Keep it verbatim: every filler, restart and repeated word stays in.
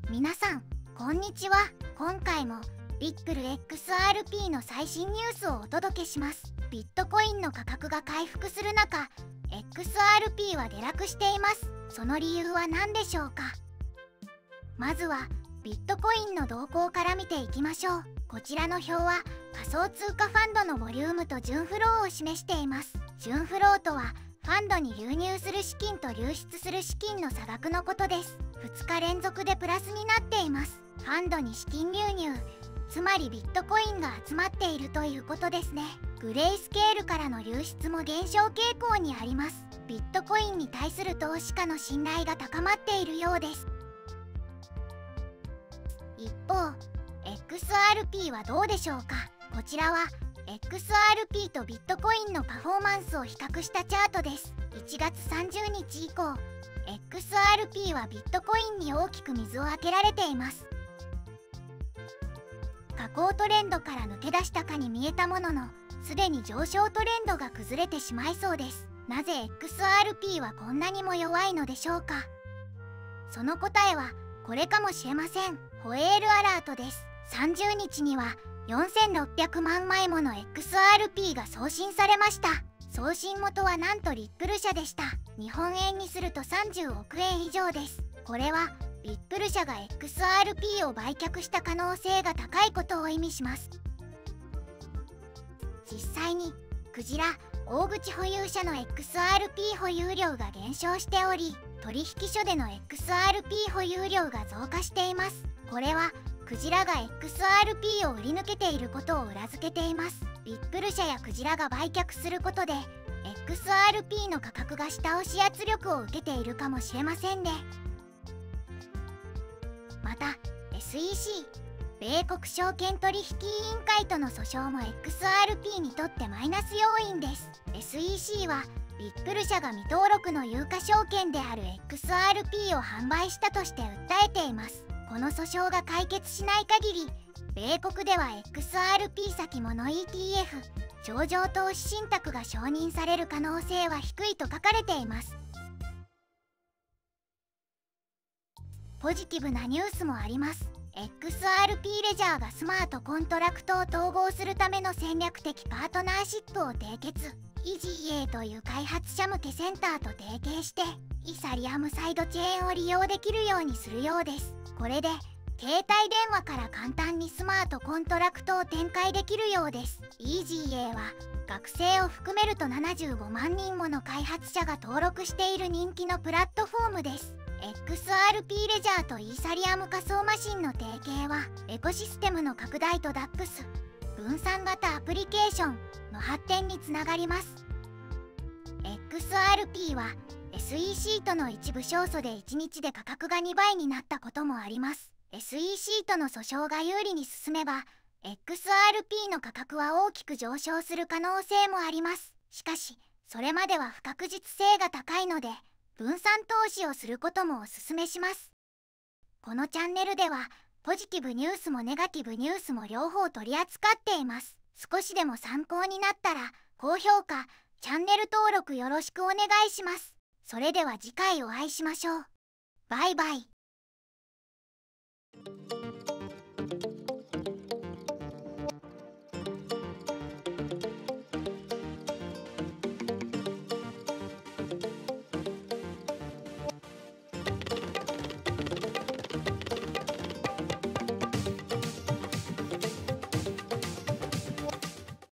皆さんこんにちは。今回もビックル エックスアールピー の最新ニュースをお届けします。ビットコインの価格が回復する中、 エックスアールピー は下落しています。その理由は何でしょうか。まずはビットコインの動向から見ていきましょう。こちらの表は仮想通貨ファンドのボリュームと純フローを示しています。純フローとはファンドに流入する資金と流出する資金の差額のことです。ふつか連続でプラスになっています。ファンドに資金流入、つまりビットコインが集まっているということですね。グレイスケールからの流出も減少傾向にあります。ビットコインに対する投資家の信頼が高まっているようです。一方 エックスアールピー はどうでしょうか。こちらは エックスアールピー とビットコインのパフォーマンスを比較したチャートです。いちがつさんじゅうにち以降 エックスアールピー はビットコインに大きく水をあけられています。下降トレンドから抜け出したかに見えたものの、すでに上昇トレンドが崩れてしまいそうです。なぜ エックスアールピー はこんなにも弱いのでしょうか。その答えはこれかもしれません。ホエールアラートです。さんじゅうにちにはよんせんろっぴゃくまんまいもの エックスアールピー が送信されました。送信元はなんとリップル社でした。日本円にするとさんじゅうおくえん以上です。これはリップル社が エックスアールピー を売却した可能性が高いことを意味します。実際にクジラ、大口保有者の エックスアールピー 保有量が減少しており、取引所での エックスアールピー 保有量が増加しています。これはクジラが エックスアールピー を売り抜けていることを裏付けています。リップル社やクジラが売却することで エックスアールピー の価格が下押し圧力を受けているかもしれませんね。また エスイーシー 米国証券取引委員会との訴訟も エックスアールピー にとってマイナス要因です。 エスイーシー はリップル社が未登録の有価証券である エックスアールピー を販売したとして訴えています。この訴訟が解決しない限り、米国では エックスアールピー 先物 イーティーエフ 上場投資信託が承認される可能性は低いと書かれています。ポジティブなニュースもあります。 エックスアールピー レジャーがスマートコントラクトを統合するための戦略的パートナーシップを締結。イージーエー という開発者向けセンターと提携してイサリアムサイドチェーンを利用できるようにするようです。これで携帯電話から簡単にスマートコントラクトを展開できるようです。 イージーエー は学生を含めるとななじゅうごまんにんもの開発者が登録している人気のプラットフォームです。 エックスアールピー レジャーとイーサリアム仮想マシンの提携はエコシステムの拡大と ダックス 分散型アプリケーションの発展につながります。 エックスアールピー は エスイーシー との一部勝訴でいちにちで価格がにばいになったこともあります。 エスイーシー との訴訟が有利に進めば エックスアールピー の価格は大きく上昇する可能性もあります。しかしそれまでは不確実性が高いので分散投資をすることもおすすめします。このチャンネルではポジティブニュースもネガティブニュースも両方取り扱っています。少しでも参考になったら高評価、チャンネル登録よろしくお願いします。それでは次回お会いしましょう。バイバイ。